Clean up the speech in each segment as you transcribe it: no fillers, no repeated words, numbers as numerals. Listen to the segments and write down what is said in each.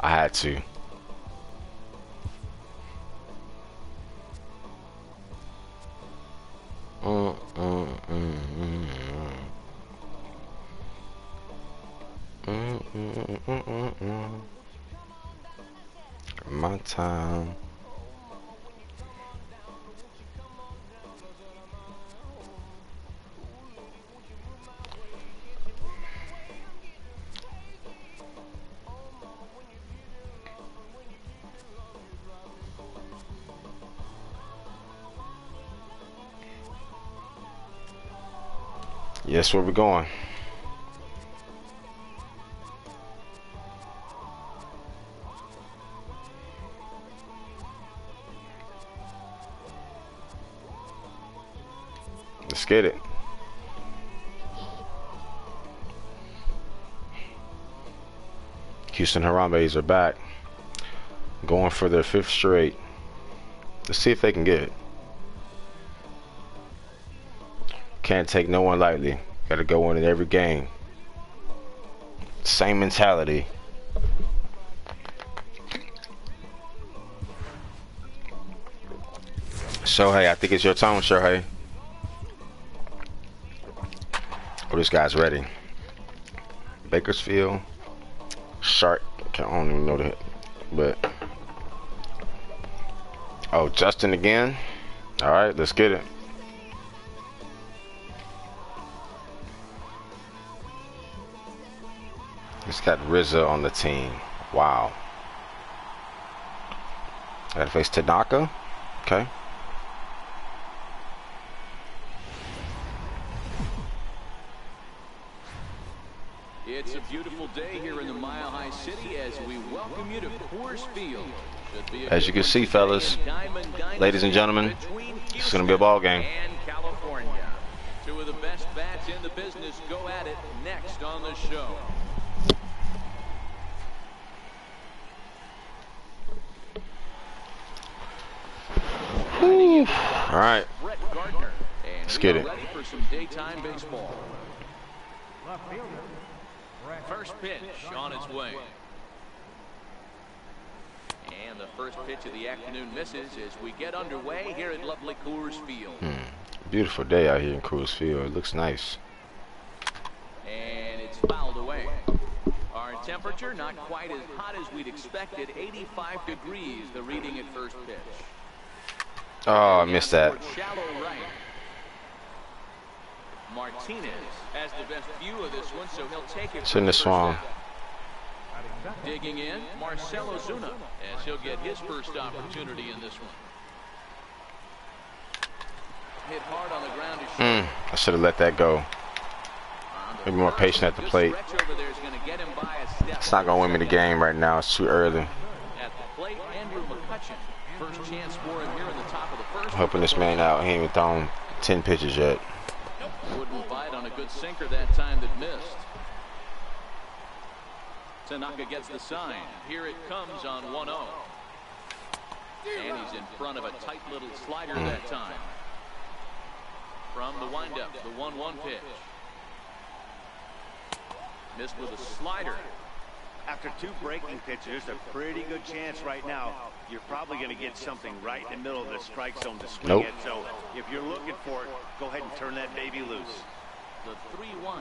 I had to. My time. Yes, where we going? Let's get it. Houston Harambe's are back, going for their 5th straight. Let's see if they can get it. Can't take no one lightly. Gotta go in every game. Same mentality. Shohei, I think it's your turn, Shohei. Oh, this guy's ready. Bakersfield. Shark. I don't even know that. But. Oh, Justin again. Alright, let's get it. He's got RZA on the team. Wow. Gotta face Tanaka. Okay. It's a beautiful day here in the Mile High City as we welcome you to Coors Field. As you can see, fellas, ladies and gentlemen, it's going to be a ball game. And California. Two of the best bats in the business go at it next on the show. All right, let's get it. Ready for some daytime baseball. First pitch on its way. And the first pitch of the afternoon misses as we get underway here at lovely Coors Field. Beautiful day out here in Coors Field. It looks nice. And it's fouled away. Our temperature not quite as hot as we'd expected. 85 degrees, the reading at first pitch. Oh, I missed that. Shallow right. Martinez has the best view of this one, so he'll take it. Shouldn't have swung. Digging in, Marcelo Zuna, as he'll get his first opportunity in this one. Hit hard on the ground to I should have let that go. Be more patient at the plate. It's not gonna win me the game right now. It's too early. At the plate, Andrew McCutcheon. First chance for him here in the top of the first. Helping this man out. He ain't even thrown 10 pitches yet. Wouldn't bite on a good sinker that time that missed. Tanaka gets the sign. Here it comes on 1-0. And he's in front of a tight little slider that time. From the windup, the 1-1 pitch. Missed with a slider. After 2 breaking pitches, there's a pretty good chance right now you're probably going to get something right in the middle of the strike zone to swing it. So if you're looking for it, go ahead and turn that baby loose. The 3-1.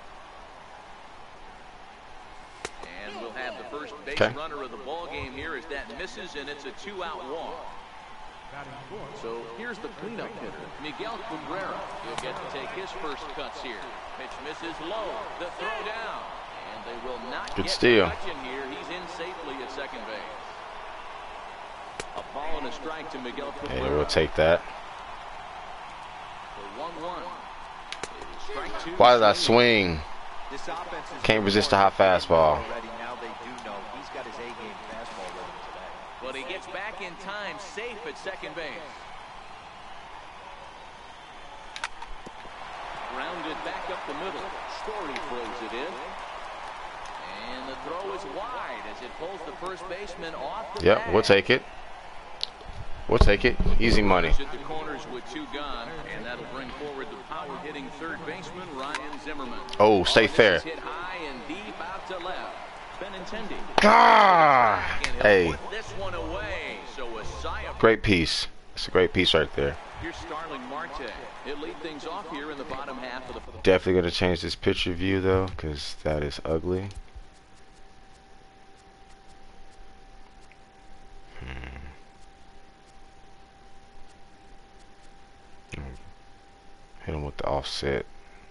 And we'll have the first base runner of the ball game here as that misses, and it's a 2-out walk. So here's the cleanup hitter, Miguel Cabrera. He'll get to take his first cuts here. Pitch misses low. The throw down. And they will not Good get steal. McCutcheon here. He's in safely at second base. A ball and a strike to Miguel Cabrera. And we'll take that. The 1-1. Strike 2. Why did I swing? This offense is Can't resist a high fastball. already. Now they do know he's got his A-game fastball ready today. But he gets back in time, safe at second base. Grounded back up the middle. Story throws it in. And the throw is wide as it pulls the first baseman off the Yep, we'll take it. We'll take it. Easy money. At the corners with 2 gone, and that'll bring forward the power-hitting third baseman Ryan Zimmerman. Oh, stay fair. Hit high and deep out to left. Benintendi Ah, hey, this one away. So a sigh of great piece. It's a great piece right there. Here's Starling Marte. He'll lead things off here in the bottom half of the. Definitely gonna change this picture view though, because that is ugly. Hit him with the offset.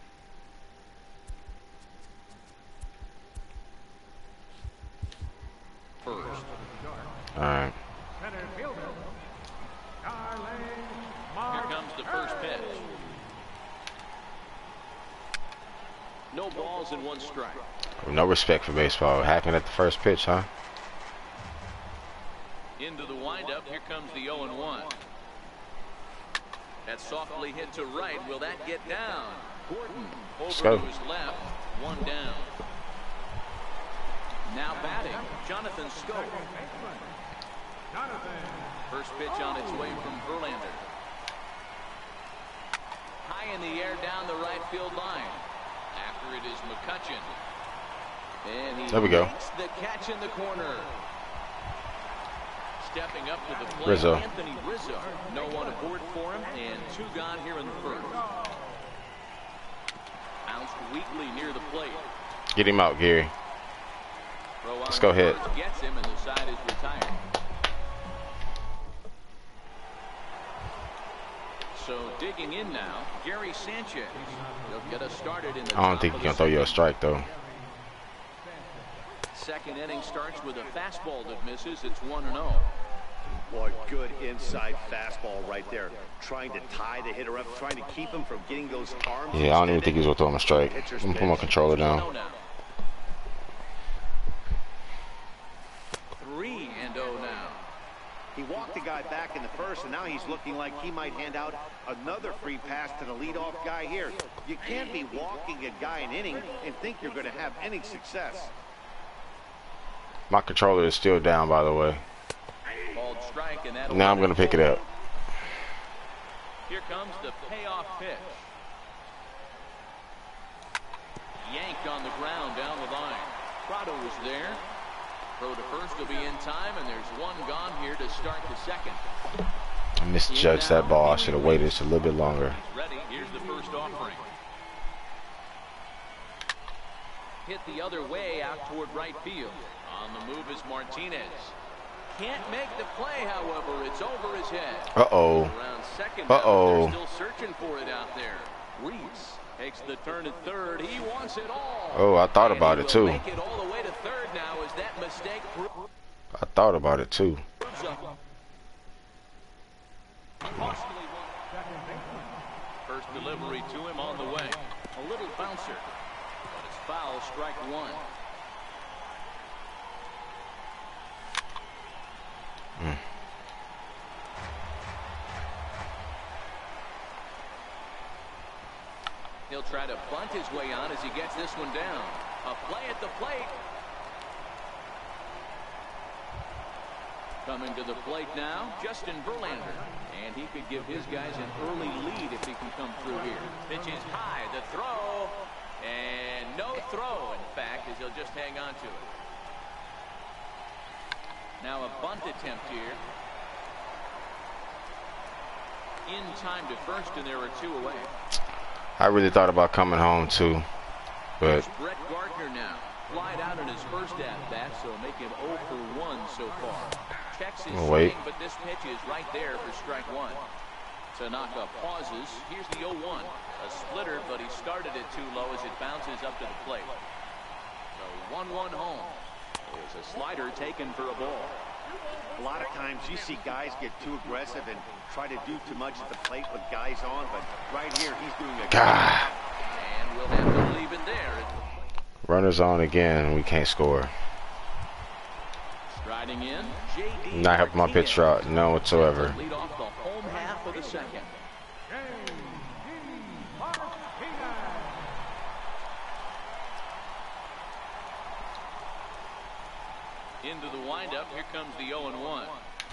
First. All right. Here comes the first pitch. No balls and one strike. No respect for baseball. What happened at the first pitch, huh? Into the windup. Here comes the 0-1. That's softly hit to right. Will that get down? Gordon over to his left. One down. Now batting, Jonathan Scope. First pitch on its way from Verlander. High in the air down the right field line. After it is McCutchen. And he there we go. makes the catch in the corner. Stepping up to the plate, Rizzo. Anthony Rizzo. No one aboard for him, and two gone here in the first. Bounced weakly near the plate. Get him out, Gary. Let's go ahead. Gets him, and the side is retired. So digging in now, Gary Sanchez. He'll get us started in the. I don't think he's gonna throw you a strike though. Second inning starts with a fastball that misses. It's 1-0. Boy, good inside fastball right there. Trying to tie the hitter up, trying to keep him from getting those arms. Yeah, I don't even think he's gonna throw him a strike. I'm gonna put my controller down. 3-0 now. He walked the guy back in the first, and now he's looking like he might hand out another free pass to the leadoff guy here. You can't be walking a guy an inning and think you're going to have any success. My controller is still down, by the way. Called strike, and Now I'm going to pick it up. Here comes the payoff pitch. Yanked on the ground down the line. Prado was there. Throw to first will be in time, and there's one gone here to start the second. I misjudged that ball. I should have waited just a little bit longer. Ready. Here's the first offering. Hit the other way out toward right field. On the move is Martinez. Can't make the play, however. It's over his head. Uh-oh. Around second. Uh-oh. They're still searching for it out there. Reese takes the turn at third. He wants it all. Oh, I thought about it too. Make it all the way to third now. Is that mistake? I thought about it too. First delivery to him on the way. A little bouncer, but it's foul. Strike one. He'll try to bunt his way on as he gets this one down. A play at the plate. Coming to the plate now, Justin Verlander. And he could give his guys an early lead if he can come through here. Pitch is high, the throw. And no throw, in fact, as he'll just hang on to it. Now a bunt attempt here. In time to first, and there are two away. I really thought about coming home too, but Brett Gardner now flied out in his first at-bat, so make him 0 for 1 so far. Checks his swing, but this pitch is right there for strike one. Tanaka pauses. Here's the 0-1. A splitter, but he started it too low as it bounces up to the plate. So 1-1 home. There's a slider taken for a ball. A lot of times you see guys get too aggressive and try to do too much at the plate with guys on, but right here he's doing a good job. And we'll have to leave it there. Runners on again. We can't score. Striding in, J.D. Not helping my pitch route, no whatsoever. Lead off the home half of the second. Into the windup, here comes the 0-1.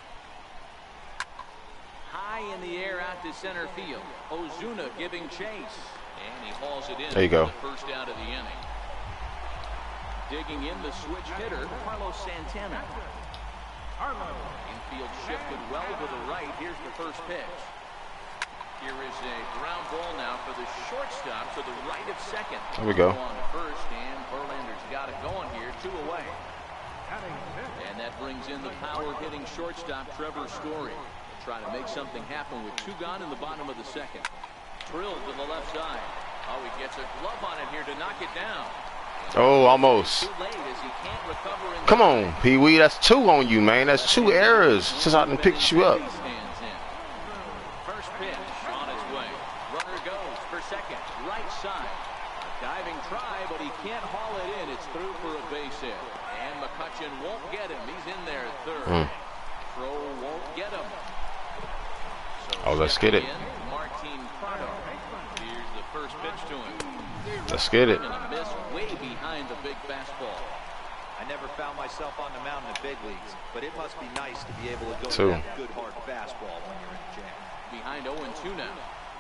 High in the air out to center field. Ozuna giving chase. And he hauls it in. There you go. The first out of the inning. Digging in the switch hitter, Carlos Santana. Infield shifted well to the right. Here's the first pitch. Here is a ground ball now for the shortstop to the right of second. There we go. On to first, and Verlander's got it going here, 2 away. And that brings in the power-hitting shortstop, Trevor Story. Trying to make something happen with 2 gone in the bottom of the second. Drilled to the left side. Oh, he gets a glove on it here to knock it down. Oh, almost. Too late as he can't recover in Come on, Pee Wee. That's 2 on you, man. That's 2 errors since I done picked you up. First pitch on its way. Runner goes for second, right side. A diving try, but he can't haul it in. It's through for a base hit. And McCutchen won't get him. He's in there at third. Throw won't get him. So Oh, let's get it. Martin Prado. Here's the first pitch to him. Let's get it. And a miss way behind the big fastball. I never found myself on the mound in the big leagues, but it must be nice to be able to go 2. with that good hard fastball when you're in the jam. Behind 0-2 now.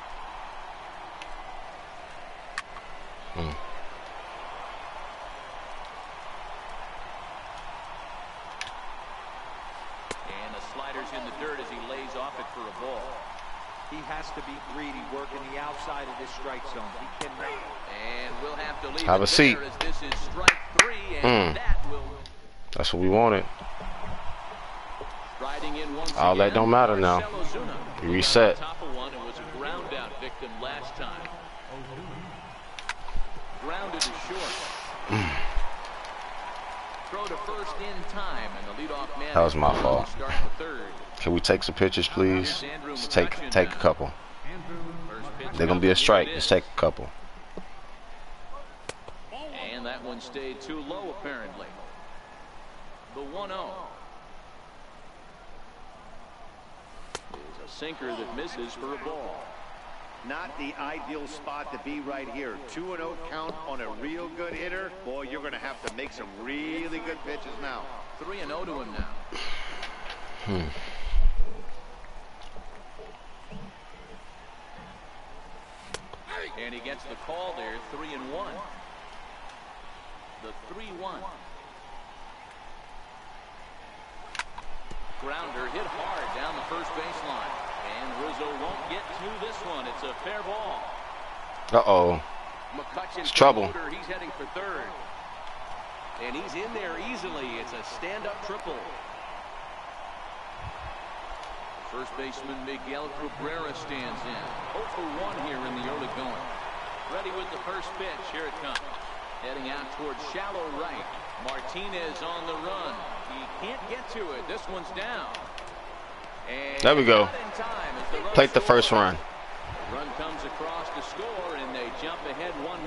And the slider's in the dirt as he lays off it for a ball. He has to be greedy, working the outside of this strike zone. He cannot. And we'll have to leave Have a seat. as this is strike 3, and that will. That's what we wanted. Riding in once All that again, don't matter now. Marcell Ozuna. We reset. Top of one and was a ground out victim last time. Grounded to short. Throw to first in time, and the leadoff man. That was my fault. Start the third. Can we take some pictures, please? Let's take a couple. They're gonna be a strike. Let's take a couple. And that one stayed too low, apparently. The 1-0 is a sinker that misses for a ball. Not the ideal spot to be right here. 2-0 count on a real good hitter. Boy, you're going to have to make some really good pitches now. 3-0 to him now. And he gets the call there, 3-1. The 3-1. Grounder hit hard down the first baseline. And Rizzo won't get to this one. It's a fair ball. Uh-oh. McCutchen's It's trouble. He's heading for third. And he's in there easily. It's a stand-up triple. First baseman Miguel Cabrera stands in. 0 for 1 here in the early going. Ready with the first pitch. Here it comes. Heading out towards shallow right. Martinez on the run. He can't get to it. This one's down. And there we go. the Played the first run. The run comes across to score, and they jump ahead 1-0.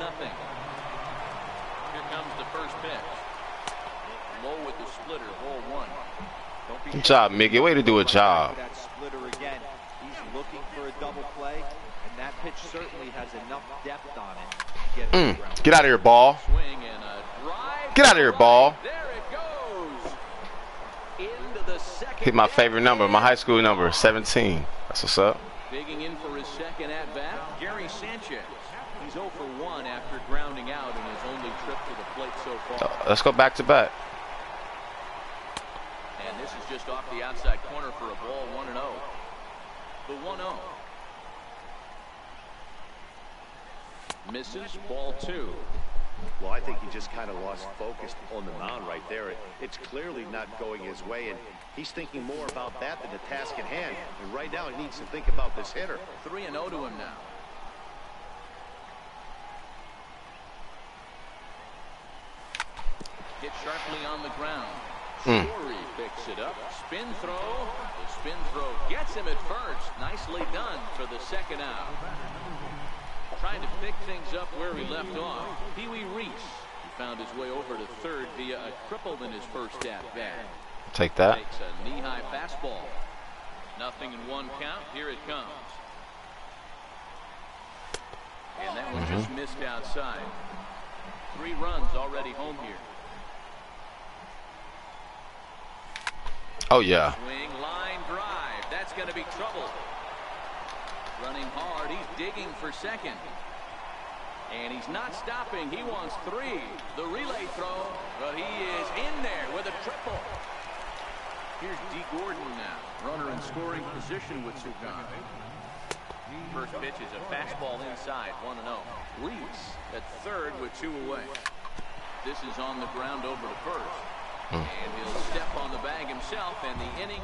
Here comes the first pitch. Low with the splitter, ball 1. Good job, Miggy. Way to do a job. That splitter again. He's looking for a double play, and that pitch certainly has enough depth on it to get it to the ground. Get out of here, ball. Swing and a drive. Get out of here, ball. There it goes. Into the second. Hit my favorite number, my high school number, 17. That's what's up. Digging in for his second at-bat, Gary Sanchez. He's 0 for 1 after grounding out in his only trip to the plate so far. Let's go back to back. And this is just off the outside corner for a ball, 1-0. The 1-0. Misses, ball 2. Well, I think he just kind of lost focus on the mound right there. It's clearly not going his way, and he's thinking more about that than the task at hand. And right now, he needs to think about this hitter. 3-0 to him now. Hit sharply on the ground. Story picks it up. Spin throw. The spin throw gets him at first. Nicely done for the second out. Trying to pick things up where he left off. Pee Wee Reese. He found his way over to third via a triple in his first at-bat. Take that. Takes a knee-high fastball. 0-1 count. Here it comes. And that one just missed outside. 3 runs already home here. Oh, yeah. Swing, line drive. That's going to be trouble. Running hard. He's digging for second. And he's not stopping. He wants 3. The relay throw. position with Sukan. First pitch is a fastball inside, 1-0. Reese at third with 2 away. This is on the ground over to first. And he'll step on the bag himself, and the inning.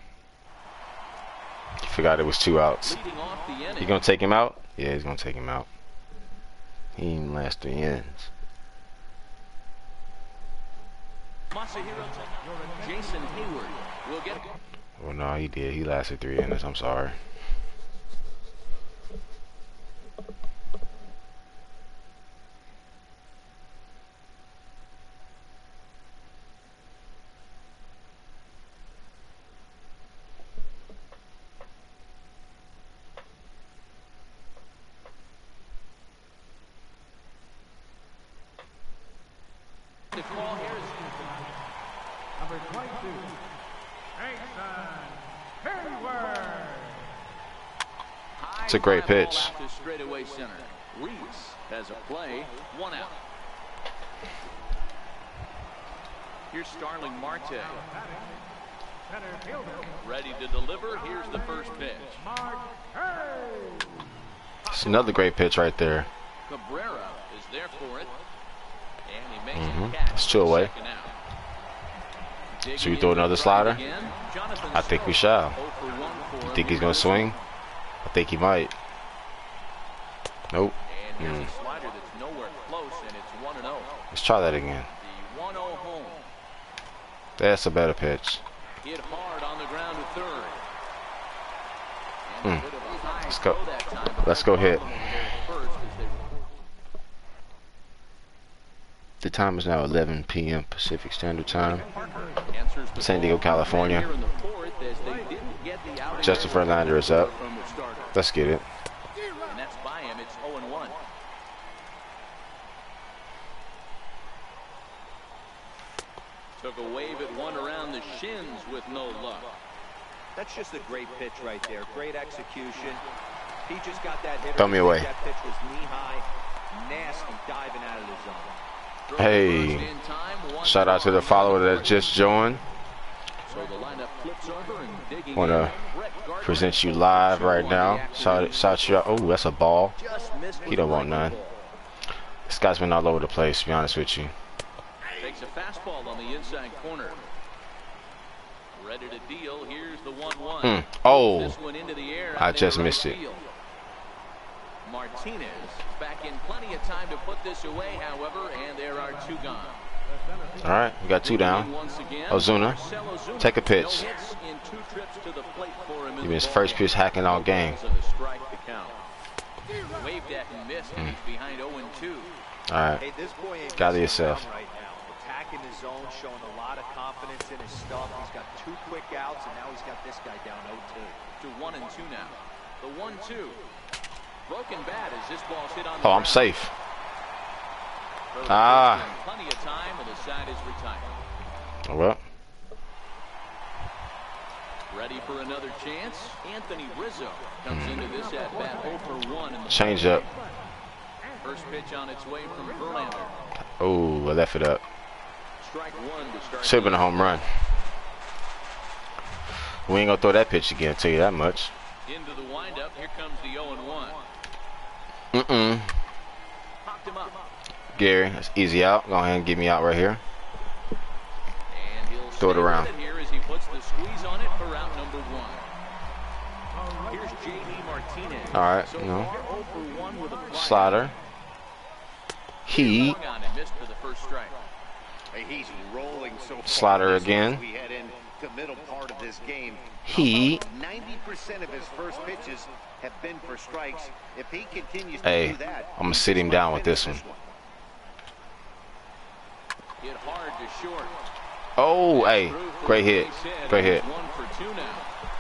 Forgot it was 2 outs. Leading off the inning. You gonna take him out? Yeah, he's gonna take him out. He didn't last 3 innings. Jason Hayward will get. Well, no, he did. He lasted 3 innings. I'm sorry. The call here is number 22, Jason Hayward. It's a great pitch. Straightaway center. Reese has a play, 1 out. Here's Starling Marte. Ready to deliver. Here's the first pitch. It's another great pitch right there. Cabrera is there for it. And he makes the catch. It's 2 away. Should we throw another slider? I think we shall. You think he's going to swing? I think he might. Nope. And here's a slider that's nowhere close, and it's 1-0. Let's try that again. The 1-0 home. That's a better pitch. Hit hard on the ground to third. Let's go. Let's go hit. The time is now 11 p.m. Pacific Standard Time, San Diego, California. Justin Verlander is up. Let's get it. And that's by him. It's 0-1. Took a wave at one around the shins with no luck. That's just a great pitch right there. Great execution. He just got that hit. Throw me away. That pitch was knee-high, nasty, diving out of the zone. Hey, shout out to the follower that just joined. Want to present you live right now. Shout you out. Oh, that's a ball. He don't want none. This guy's been all over the place, to be honest with you. Takes a fastball on the inside corner. Ready to deal. Here's the 1-1. Oh, I just missed it. Martinez back in plenty of time to put this away, however, and there are 2 gone. All right, we got 2 down. Ozuna, take a pitch. He was first pitch hacking all game. All right, gather yourself. Attacking his zone, showing a lot of confidence in his stuff. He's got 2 quick outs, and now he's got this guy down 0-2. To 1-2 now. The 1-2. Broken bat as this ball's hit on the I'm safe. Ah. Plenty of time, and the side is retired. Well. Ready for another chance. Anthony Rizzo comes into this at bat 0-for-1. Change up. First pitch on its way from Verlander. Oh, I left it up. Strike 1 to start. Should have been a home run. We ain't gonna throw that pitch again, I'll tell you that much. Into the windup. Here comes the 0-1. Popped him up. Gary, that's easy out. Go ahead and get me out right here. And he'll throw it around. Here as he puts the squeeze on it for out number 1. Here's J.D. Martinez. All right, So you know. 0-for-1 with a Slider. He. Missed for the first strike. He's rolling so far. Slider again. We head in the middle part of this game. He. 90% of his first pitches have been for strikes. If he continues to Hey, do that, I'm gonna sit him down with this one. Hit hard to short. Oh, hey, great hit. Great hit. 1-for-2 now.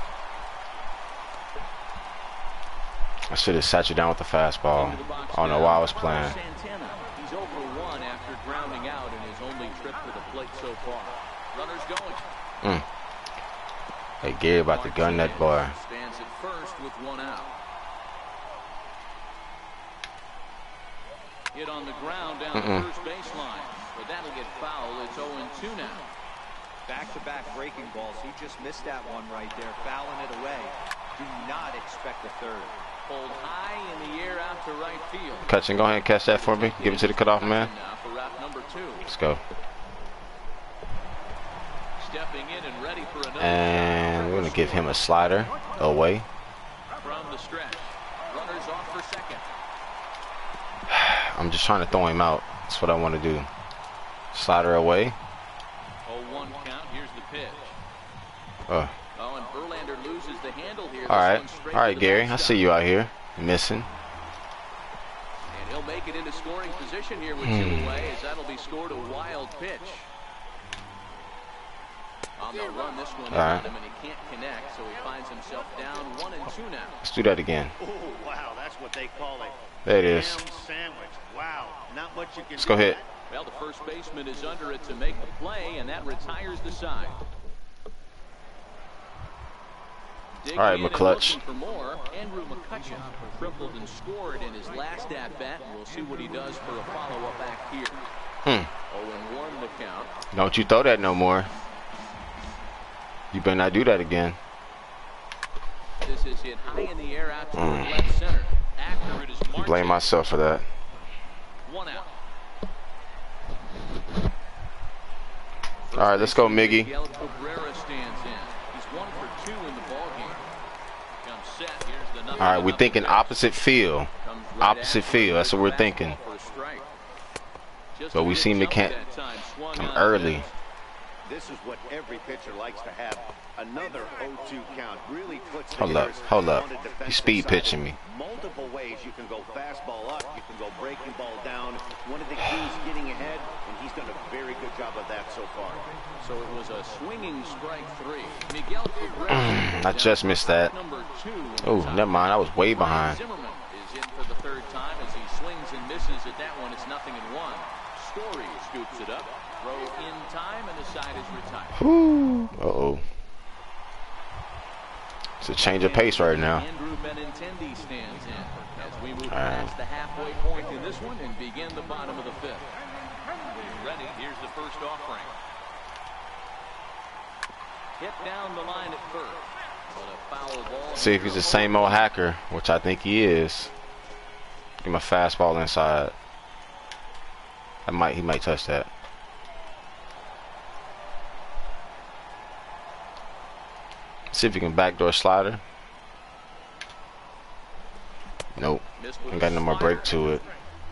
I should have sat you down with the fastball. I don't know why I was playing. Santana. He's 0-for-1 after grounding out in his only trip to the plate so far. Runners going. Hey, Gary about to gun that boy. Stands at first with 1 out. Hit on the ground down the first baseline. But that'll get foul. It's 0-2 now. Back-to-back breaking balls. He just missed that one right there, fouling it away. Do not expect a third. Pulled high in the air out to right field. Catching, go ahead and catch that for me. Give it to the cutoff man. For route number 2. Let's go. Stepping in and ready for another. And we're gonna give him a slider away. From the stretch. Runners off for second. I'm just trying to throw him out. That's what I want to do. Slider away. 0-1 count. Here's the pitch. Oh, and Verlander loses the handle here. all right, Gary. I see you out here missing. And he'll make it into scoring position here with 2 away, as that'll be scored a wild pitch. On the run, this one on him, and he can't connect, so he finds himself down 1-2 now. Let's do that again. Oh, wow, that's what they call it. There it is. Ham sandwich. Wow, not much you can Let's go hit. Well, the first baseman is under it to make the play, and that retires the side. All right, McClutch. For more, Andrew McCutcheon crippled and scored in his last at-bat, and we'll see what he does for a follow-up act here. 0-1 the count. Don't you throw that no more. You better not do that again. This is hit high in the air out to left center. After it is Martin. Blame myself for that. 1 out. All right, let's go, Miggy. Miguel Cabrera stands in. He's 1 for 2 in the ballgame. Comes set. Here's the All right, we're thinking opposite field. Opposite field. That's what we're thinking. But we seem to can't come early. This is what every pitcher likes to have. Another 0-2 count really puts. Hold up. You speed pitching me. Multiple ways you can go fastball up, you can go breaking ball down. One of the keys getting ahead, and he's done a very good job of that so far. So it was a swinging strike 3. Miguel Cabrera. I just missed that. Oh, never mind. I was way behind. Zimmerman is in for the 3rd time as he swings and misses at that one. It's 0-1. Story scoops it up. Throw in time, and the side is retired. Uh-oh. It's a change of pace right now. Andrew Benintendi stands in as we move past the halfway point in this one and begin the bottom of the 5th. Ready, here's the first offering. Hit down the line at first, but a foul ball. See if he's the same old hacker, which I think he is. Give him a fastball inside. He might touch that. See if you can backdoor slider. Nope. Ain't got no more break to it.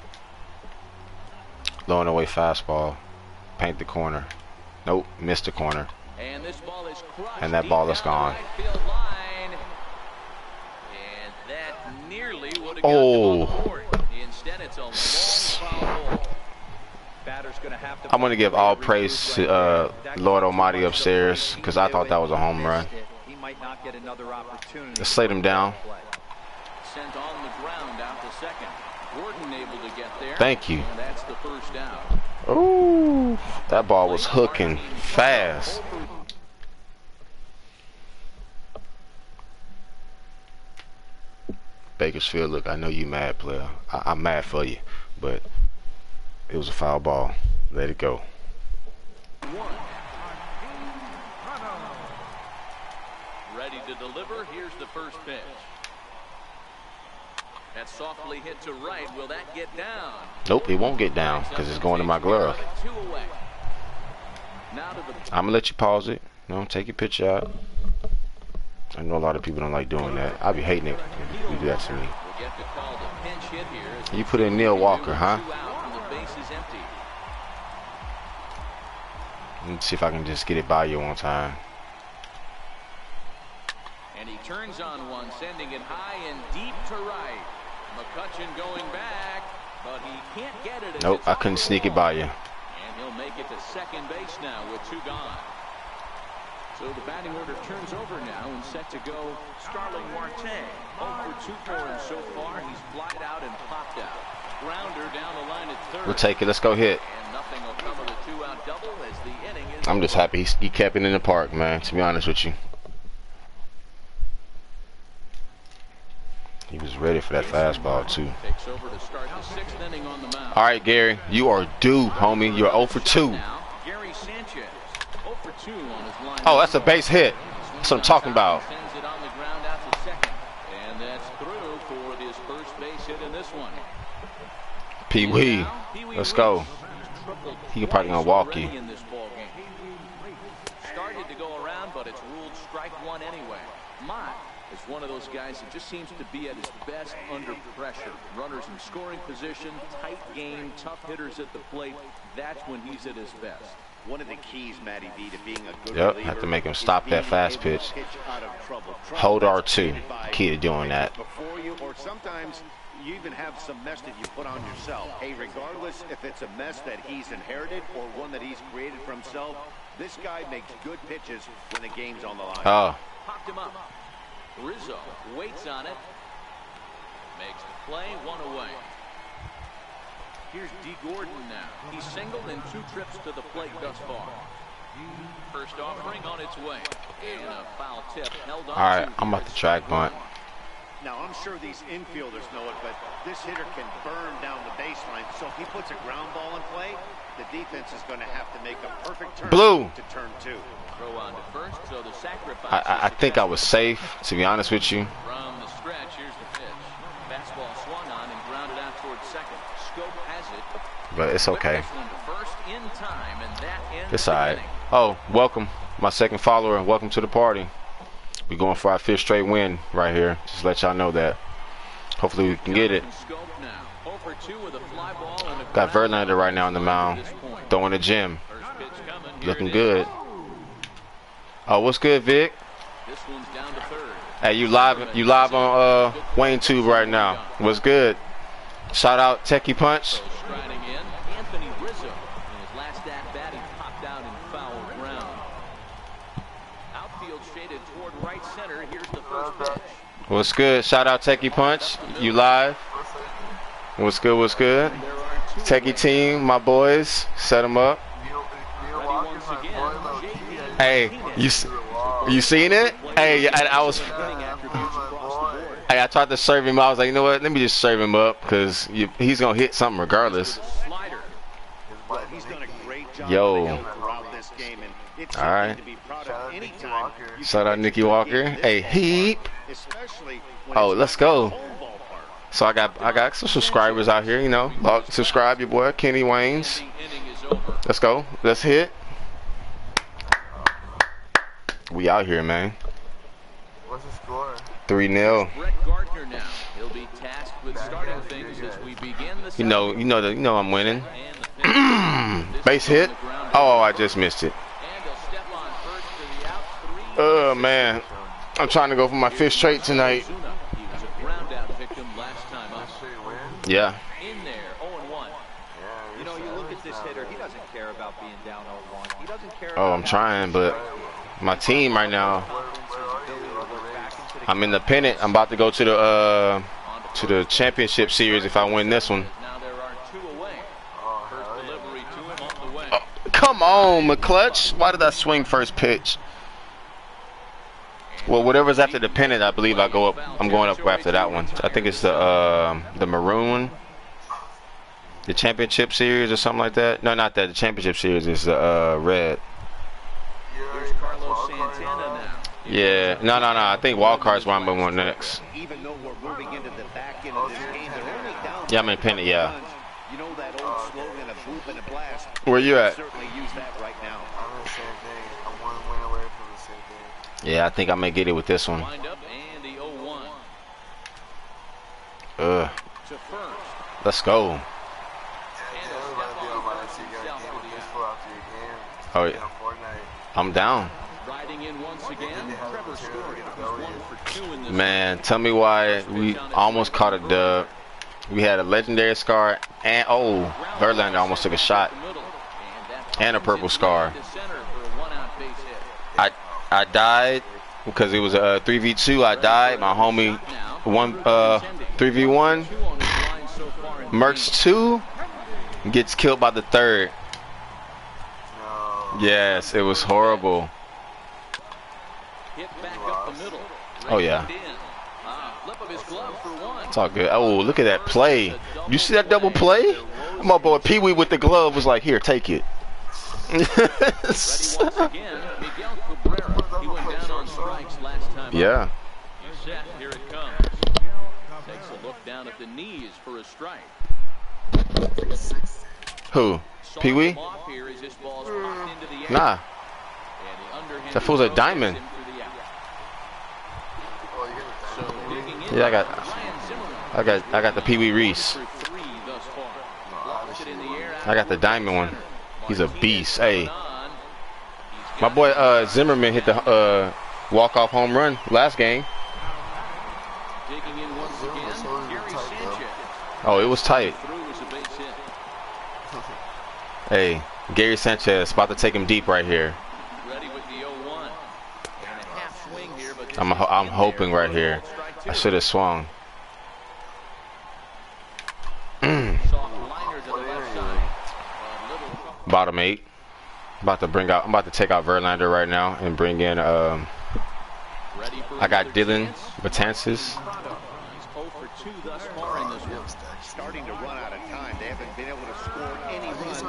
Blowing away fastball. Paint the corner. Nope. Missed the corner. And this ball is crushed. And that ball is gone. And that nearly would have got on the board. Instead, it's a long foul ball. Batter's gonna have to. I'm going to give all praise to Lord Almighty upstairs because I thought that was a home run. He might not get another opportunity. Let's slate him down. Sent on the ground out to second. Gordon able to get there. Thank you. And that's the first out. Ooh, that ball was hooking fast. Bakersfield, look, I know you mad, player. I'm mad for you, but it was a foul ball. Let it go. Ready to deliver. Here's the first pitch. That's softly hit to right. Will that get down? Nope, it won't get down because it's going to my glove. I'm going to let you pause it. No, take your pitch out. I know a lot of people don't like doing that. I'll be hating it if you do that to me. You put in Neil Walker, huh? Let's see if I can just get it by you one time. And he turns on one, sending it high and deep to right. McCutcheon going back, but he can't get it. Nope, I couldn't sneak it by you. And he'll make it to second base now with 2 gone. So the batting order turns over now and set to go Starling Marte. 0 for 2 for him so far. He's flied out and popped out. Grounder down the line at third. We'll take it. Let's go hit. And nothing will come of the 2-out double as the inning is. I'm just happy he kept it in the park, man, to be honest with you. He was ready for that fastball, too. Takes over to start the 6th inning on the mound. All right, Gary, you are due, homie. You're 0 for 2. Gary Sanchez, 0 for 2 on his line. Oh, that's a base hit. That's what I'm talking about. Sends it on the ground out to second. And that's through for his first base hit in this one. Pee Wee. Let's go. He probably gonna walk you. In this ball game. Started to go around, but it's ruled strike 1 anyway. Mott is one of those guys that just seems to be at his best under pressure. Runners in scoring position, tight game, tough hitters at the plate. That's when he's at his best. One of the keys, Matty B, to being a good Yep, reliever have to make him is stop being that fast able to pitch. out of trouble. Hold Trouble R2. created by Key to doing that. before you, or sometimes you even have some mess that you put on yourself. Hey, regardless if it's a mess that he's inherited or one that he's created for himself, this guy makes good pitches when the game's on the line. Oh. Popped him up. Rizzo waits on it. Makes the play, 1 away. Here's D. Gordon now. He's singled in 2 trips to the plate thus far. First offering on its way. And a foul tip held on. All right, I'm about to track bunt. Now, I'm sure these infielders know it, but this hitter can burn down the baseline. So if he puts a ground ball in play, the defense is going to have to make a perfect turn Blue. to turn 2. Throw on to first, so the sacrifice. I think I was safe, to be honest with you. From the stretch, here's the pitch. Fastball swung on and grounded out towards second. Scope has it. But it's okay. First in time, and that ends It's the all right. inning. Oh, welcome. My second follower. Welcome to the party. We're going for our 5th straight win right here. Just let y'all know that. Hopefully we can get it. Got Verlander right now on the mound. Throwing the gym. Looking good. Oh, what's good, Vic? Hey, you live on Wayne Tube right now. What's good? Shout out Techie Punch. What's good? Shout out Techie Punch. You live? What's good? What's good? Techie team, my boys, set them up. Hey, you seen it? Hey, I was. Hey, I tried to serve him. I was like, you know what? Let me just serve him up because he's gonna hit something regardless. Yo. All right. Shout out Nicky Walker. Hey, heap. Oh, let's go. So I got some subscribers out here, you know. Subscribe, your boy Kenny Waynes. Let's go. Let's hit. We out here, man. What's the score? 3-0. You know I'm winning. Base hit. Oh, I just missed it. Oh man, I'm trying to go for my 5th straight tonight. Yeah. You know, you look at this hitter, he doesn't care about being down 0-1. He doesn't care. Oh, I'm trying, but my team right now, I'm in the pennant. I'm about to go to the championship series if I win this one. Oh, come on, McClutch. Why did I swing first pitch? Well, whatever's after the pennant, I believe I go up. I'm going up after that one. I think it's the maroon one, the championship series or something like that. No, not that. The championship series is red. Yeah, no. I think wild card's where I'm going next. Yeah, I'm in pennant. Yeah. Where you at? Yeah, I think I may get it with this one. Let's go. Oh, yeah. I'm down. Man, tell me why we almost caught a dub. We had a legendary scar, and oh, Verlander almost took a shot, and a purple scar. I died because it was a 3v2. I died. My homie 3v1. Mercs 2 gets killed by the 3rd. Yes, it was horrible. Oh yeah. It's all good. Oh, look at that play. You see that double play? My boy Pee Wee with the glove was like, here, take it. once again, Miguel Cabrera. He went down on strikes last time. Yeah. He's set. Here it comes. Takes a look down at the knees for a strike. Who? Pee Wee? Nah. That fool's a diamond. Yeah, I got the Pee Wee Reese. I got the diamond one. He's a beast. Hey, my boy Zimmerman hit the walk-off home run last game. Oh, it was tight. Hey, Gary Sanchez about to take him deep right here. I'm hoping right here. I should have swung. Bottom 8. I'm about to take out Verlander right now and bring in I got Dylan Betances. Starting to run out of time. They haven't been able to score any runs.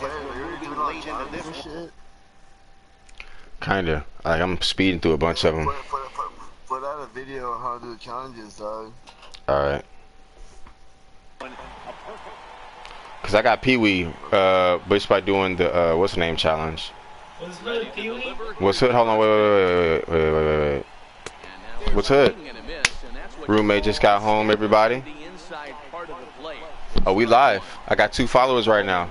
Kinda. Like, I'm speeding through a bunch of them. Put out a video on how to do challenges, dog. Alright. Cause I got Pee Wee, just by doing the what's the name challenge. What's hood, Pee Wee? What's hood? Hold on, wait. What's hood? Roommate just got home, everybody. Oh, we live. I got 2 followers right now.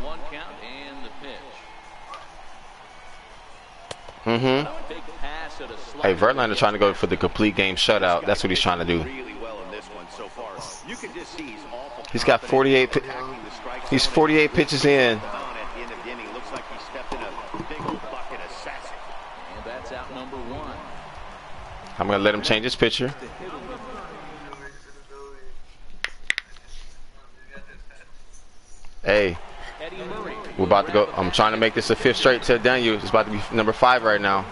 Hey, Verlander trying to go for the complete game shutout. That's what he's trying to do. He's got 48. He's 48 pitches in. I'm gonna let him change his pitcher. Hey, we're about to go. I'm trying to make this a 5th straight to Daniel. It's about to be number 5 right now.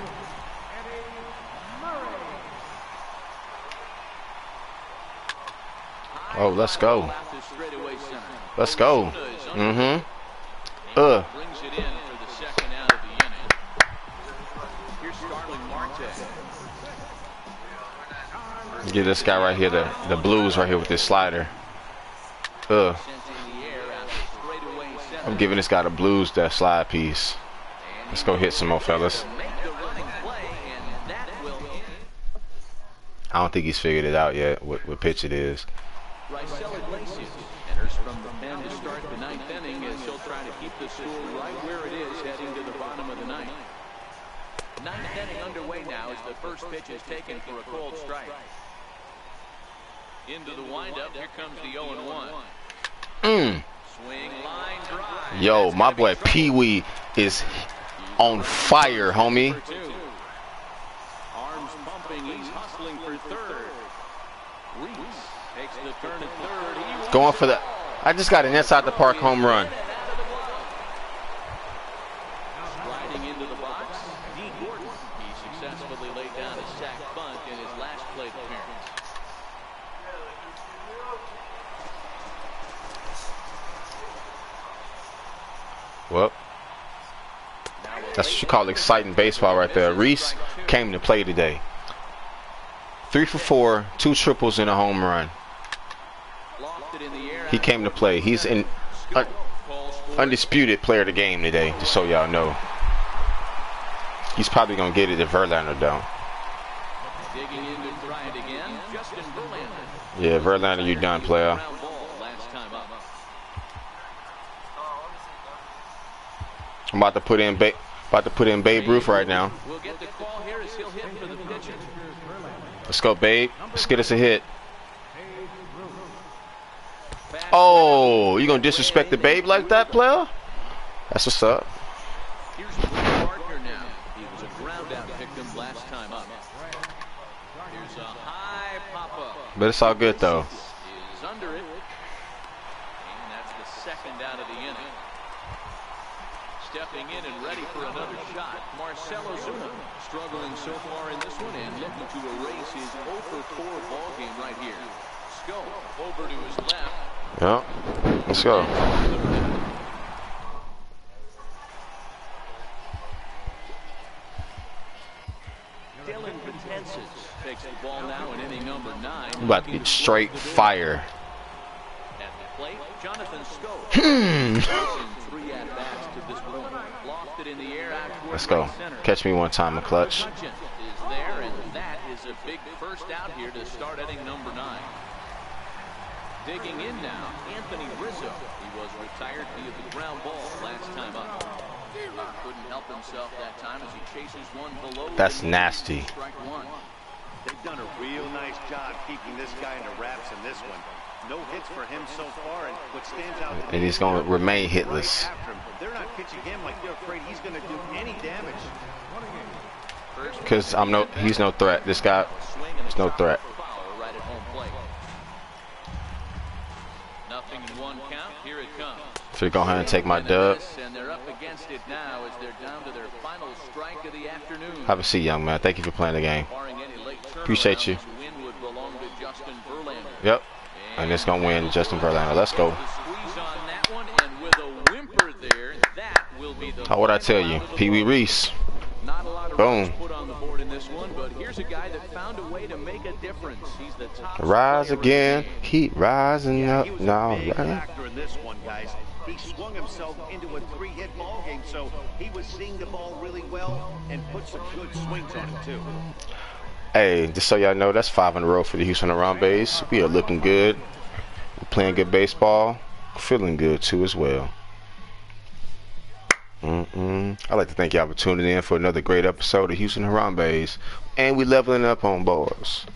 Oh, let's go. Let's go. Give this guy right here the blues right here with this slider. I'm giving this guy the blues, that slide piece. Let's go hit some more, fellas. I don't think he's figured it out yet, what pitch it is. Enters from the pen to start the 9th inning as he'll try to keep the score right where it is heading to the bottom of the 9th. 9th inning underway now as the first pitch is taken for a cold strike. Into the windup, here comes the 0-1. Swing line drive. Yo, my boy Pee Wee is on fire, homie. Arms pumping, he's hustling for third. Reese takes the turn at third. Going for the. I just got an inside the park home run. Sliding into the box, D. Gordon. He successfully laid down a sac bunt in his last plate appearance. Well, that's what you call exciting baseball right there. Reese came to play today. 3 for 4, 2 triples and a home run. He came to play. He's an undisputed player of the game today, just so y'all know. He's probably going to get it if Verlander don't. Yeah, Verlander, you done, player. I'm about to put in Babe Ruth right now. Let's go, Babe. Let's get us a hit. Oh, you gonna disrespect the Babe like that, player? That's what's up. Here's the partner now. He was a ground out victim last time up. Here's a high pop-up. But it's all good though. Is under it. And that's the 2nd out of the inning. Stepping in and ready for another shot, Marcelo Zuna, struggling so far in this one and looking to erase his 0 for 4 ball game right here. Sco over to his left. Yeah, let's go. Takes the ball now in inning number 9. I'm about to get straight fire. At the plate, Jonathan Scope. 3 at-bats to this one. Lofted in the air out toward Let's go. Catch me one time, a clutch. Is there, and that is a big first out here to start inning number 9. Digging in now, Anthony Rizzo. He was retired via the ground ball last time up. Couldn't help himself that time as he chases one below. That's nasty. Strike one. They've done a real nice job keeping this guy in the wraps in this one. No hits for him so far, and what stands out, and he's going to remain hitless. They're not pitching him like they're afraid he's going to do any damage. Because he's no threat. This guy is no threat. Right at home plate. Nothing in one count. Here it comes. So go ahead and take my dub. And they're up against it now as they're down to their final strike of the afternoon. Have a seat, young man. Thank you for playing the game. Appreciate you. Yep. And it's going to win Justin Verlander. Let's go. Oh, what'd I tell you? Pee Wee Reese. Boom. Rise again. Keep rising up. No, he swung himself into a 3-hit ball game, so he was seeing the ball really well and put some good swings on it too. Hey, just so y'all know, that's 5 in a row for the Houston Harambe's. We are looking good. We're playing good baseball. Feeling good too as well. I'd like to thank y'all for tuning in for another great episode of Houston Harambe's. And we leveling up on boards.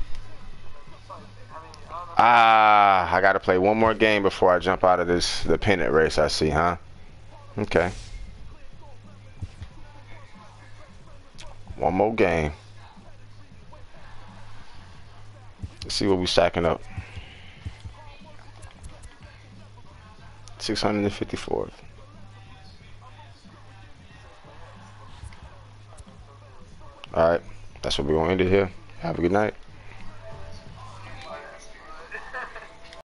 I got to play one more game before I jump out of the pennant race, I see, huh? Okay. One more game. Let's see what we're stacking up. 654. All right. That's what we're going to end it here. Have a good night.